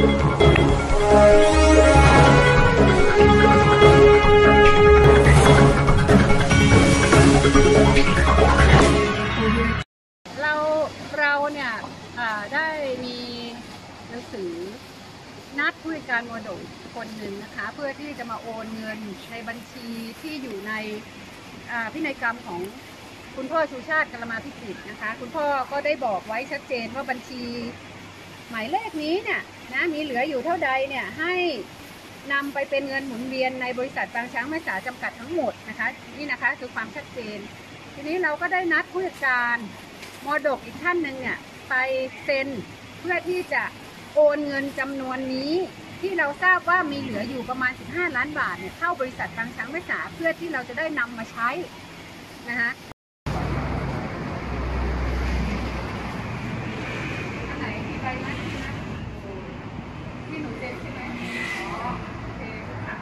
เราเนี่ยได้มีหนังสือนัดผู้จัดการมรดกคนหนึ่งนะคะเพื่อที่จะมาโอนเงินในบัญชีที่อยู่ในพินัยกรรมของคุณพ่อชูชาติกัลมาพิจิตรนะคะคุณพ่อก็ได้บอกไว้ชัดเจนว่าบัญชีหมายเลขนี้เนี่ยนะมีเหลืออยู่เท่าใดเนี่ยให้นำไปเป็นเงินหมุนเวียนในบริษัทบางช้างแม่สาจำกัดทั้งหมดนะคะนี่นะคะคือความชัดเจนทีนี้เราก็ได้นัดผู้จัดการมรดกอีกท่านหนึ่งเนี่ยไปเซ็นเพื่อที่จะโอนเงินจำนวนนี้ที่เราทราบว่ามีเหลืออยู่ประมาณ15 ล้านบาทเนี่ยเข้าบริษัทบางช้างแม่สาเพื่อที่เราจะได้นำมาใช้นะคะอันไหนมีใบนัดที่หนูเซ็นใช่ไหมอ๋อโอเคค่ะ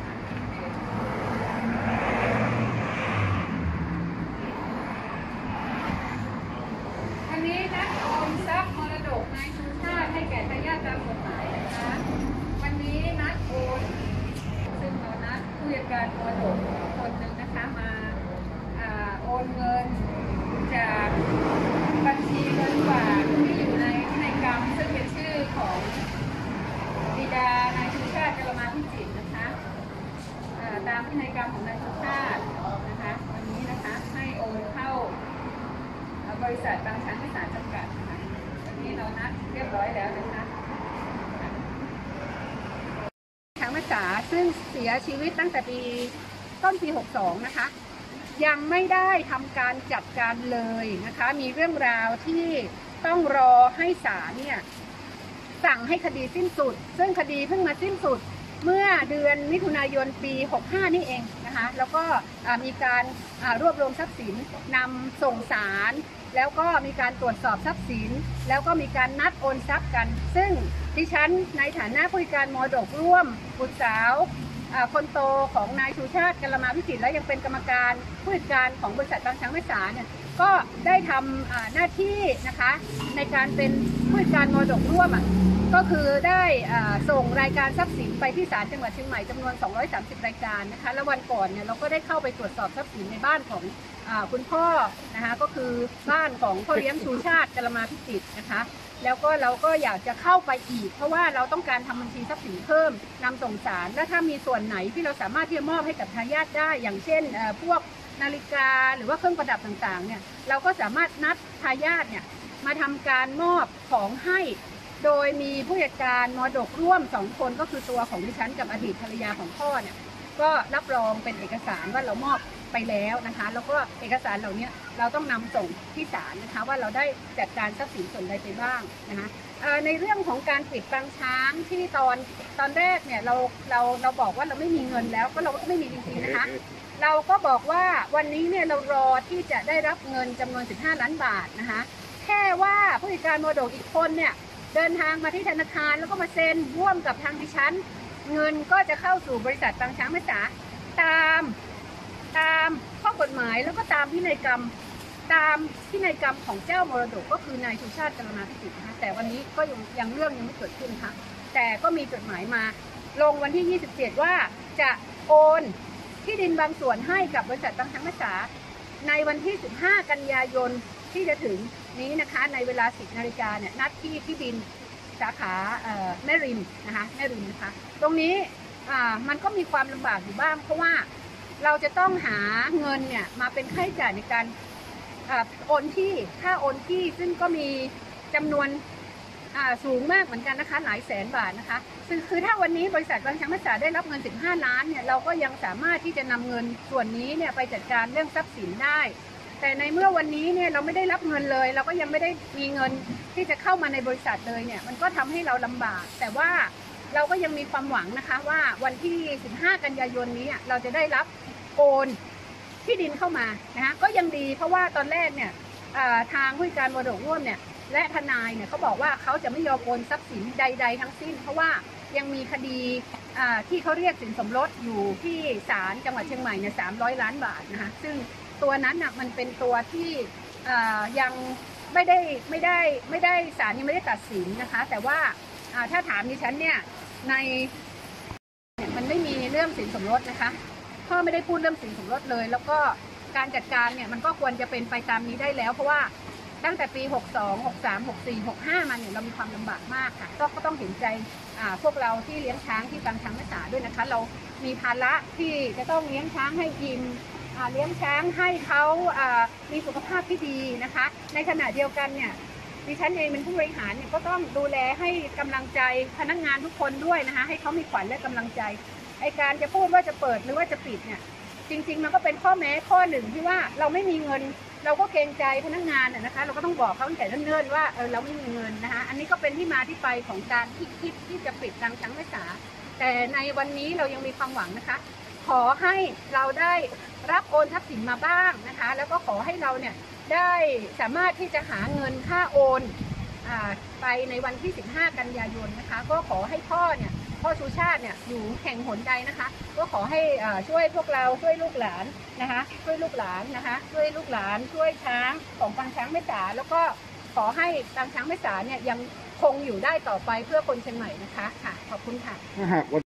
อันนี้นัดโอนทรัพย์มรดกนายชูชาติให้แก่ทายาทตามกฎหมายนะคะวันนี้นัดโอนซึ่งเรานัดผู้จัดการมรดกคนหนึ่งนะคะมาโอนเงินจากบัญชีเงินฝากที่อยู่ในพินัยกรรมซึ่งเป็นชื่อของบิดานายชูชาติกัลมาพิจิตรนะคะตามพินัยกรรมของนายชูชาตินะคะวันนี้นะคะให้โอนเข้าบริษัทบางช้างแม่สาจำกัดนะคะวันนี้เรานัดเรียบร้อยแล้วนะคะช้างแม่สาซึ่งเสียชีวิตตั้งแต่ต้นปี 62 นะคะยังไม่ได้ทำการจัดการเลยนะคะมีเรื่องราวที่ต้องรอให้ศาลเนี่ยสั่งให้คดีสิ้นสุดซึ่งคดีเพิ่งมาสิ้นสุดเมื่อเดือนมิถุนายนปี 65 นี่เองนะคะแล้วก็มีการรวบรวมทรัพย์สินนำส่งศาลแล้วก็มีการตรวจสอบทรัพย์สินแล้วก็มีการนัดโอนทรัพย์กันซึ่งดิฉันในฐานะผู้จัดการมรดกร่วมบุตรสาวคนโตของนายชูชาติกัลมาพิจิตรและยังเป็นกรรมการผู้จัดการของบริษัทบางช้างแม่สาเนี่ยก็ได้ทำหน้าที่นะคะในการเป็นผู้จัดการมรดกร่วมก็คือได้ส่งรายการทรัพย์สินไปที่ศาลจังหวัดเชียงใหม่จำนวน230รายการนะคะแล้ววันก่อนเนี่ยเราก็ได้เข้าไปตรวจสอบทรัพย์สินในบ้านของคุณพ่อนะคะก็คือบ้านของพ่อเลี้ยงชูชาติกัลมาพิจิตรนะคะแล้วก็เราก็อยากจะเข้าไปอีกเพราะว่าเราต้องการทำบัญชีทรัพย์สินเพิ่มนำส่งศาลและถ้ามีส่วนไหนที่เราสามารถที่จะมอบให้กับทายาทได้อย่างเช่นพวกนาฬิกาหรือว่าเครื่องประดับต่างๆเนี่ยเราก็สามารถนัดทายาทเนี่ยมาทำการมอบของให้โดยมีผู้จัดการมรดกร่วม2 คนก็คือตัวของดิฉันกับอดีตภรรยาของพ่อเนี่ยก็รับรองเป็นเอกสารว่าเรามอบไปแล้วนะคะแล้วก็เอกสารเหล่านี้เราต้องนำส่งที่ศาลนะคะว่าเราได้จัดการทรัพย์สินส่วนใดไปบ้างนะคะในเรื่องของการปิดปางช้างที่ตอนแรกเนี่ยเราบอกว่าเราไม่มีเงินแล้วก็เราก็ไม่มีจริงๆนะคะเราก็บอกว่าวันนี้เนี่ยเรารอที่จะได้รับเงินจำนวน15 ล้านบาทนะคะแค่ว่าผู้จัดการมรดกอีกคนเนี่ยเดินทางมาที่ธนาคารแล้วก็มาเซ็นร่วมกับทางดิฉันเงินก็จะเข้าสู่บริษัทบางช้างแม่สาตามข้อกฎหมายแล้วก็ตามพินัยกรรมของเจ้ามรดกก็คือนายชูชาติกัลมาพิจิตรนะคะแต่วันนี้ก็ยังเรื่องยังไม่เกิดขึ้นค่ะแต่ก็มีจดหมายมาลงวันที่27ว่าจะโอนที่ดินบางส่วนให้กับบริษัทบางช้างแม่สาในวันที่15 กันยายนที่จะถึงนี้นะคะในเวลา 10 นาฬิกาเนี่ยนัดที่ดินสาขาแม่ริมนะคะแม่ริมนะคะตรงนี้มันก็มีความลำบากอยู่บ้างเพราะว่าเราจะต้องหาเงินเนี่ยมาเป็นค่าใช้จ่ายในการโอนที่ค่าโอนที่ซึ่งก็มีจำนวนสูงมากเหมือนกันนะคะหลายแสนบาทนะคะคือถ้าวันนี้บริษัทบางช้างแม่สาได้รับเงิน15 ล้านเนี่ยเราก็ยังสามารถที่จะนำเงินส่วนนี้เนี่ยไปจัดการเรื่องทรัพย์สินได้แต่ในเมื่อวันนี้เนี่ยเราไม่ได้รับเงินเลยเราก็ยังไม่ได้มีเงินที่จะเข้ามาในบริษัทเลยเนี่ยมันก็ทำให้เราลำบากแต่ว่าเราก็ยังมีความหวังนะคะว่าวันที่15 กันยายนนี้เราจะได้รับโอนที่ดินเข้ามานะคะก็ยังดีเพราะว่าตอนแรกเนี่ยทางผู้จัดการมรดกร่วมเนี่ยและทนายเนี่ยเขาบอกว่าเขาจะไม่ยอมโอนทรัพย์สินใดๆทั้งสิ้นเพราะว่ายังมีคดีที่เขาเรียกสินสมรสอยู่ที่ศาลจังหวัดเชียงใหม่เนี่ย300 ล้านบาทนะคะซึ่งตัวนั้นมันเป็นตัวที่ยังไม่ได้ศาลยังไม่ได้ตัดสินนะคะแต่ว่าถ้าถามดิฉันเนี่ยในมันไม่มีเรื่องสินสมรสนะคะพ่อไม่ได้พูดเรื่องสินสมรสเลย แล้วก็การจัดการเนี่ยมันก็ควรจะเป็นไปตามนี้ได้แล้ว เพราะว่าตั้งแต่ปี 62 63 64 65มาเนี่ยเรามีความลำบากมากค่ะก็ต้องเห็นใจพวกเราที่เลี้ยงช้างที่ปางช้างแม่สาด้วยนะคะเรามีภาระที่จะต้องเลี้ยงช้างให้อิ่มเลี้ยงช้างให้เขามีสุขภาพที่ดีนะคะในขณะเดียวกันเนี่ยดิฉันเองเป็นผู้บริหารเนี่ยก็ต้องดูแลให้กำลังใจพนักงานทุกคนด้วยนะคะให้เขามีขวัญและกำลังใจไอการจะพูดว่าจะเปิดหรือว่าจะปิดเนี่ยจริงๆมันก็เป็นข้อแม้ข้อหนึ่งที่ว่าเราไม่มีเงินเราก็เกรงใจพนักงานนะคะเราก็ต้องบอกเขาตั้งแต่เนิ่นๆว่าเราไม่มีเงินนะคะอันนี้ก็เป็นที่มาที่ไปของการคิดที่จะปิดปางช้างแม่สาแต่ในวันนี้เรายังมีความหวังนะคะขอให้เราได้รับโอนทรัพย์สินมาบ้างนะคะแล้วก็ขอให้เราเนี่ยได้สามารถที่จะหาเงินค่าโอนไปในวันที่ 15 กันยายนนะคะก็ขอให้พ่อชูชาติเนี่ยอยู่แห่งหนใดนะคะก็ขอให้ช่วยพวกเราช่วยลูกหลานนะคะช่วยลูกหลานนะคะช่วยลูกหลานช่วยช้างของปางช้างแม่สาแล้วก็ขอให้ปางช้างแม่สาเนี่ยยังคงอยู่ได้ต่อไปเพื่อคนเชียงใหม่นะคะค่ะขอบคุณค่ะ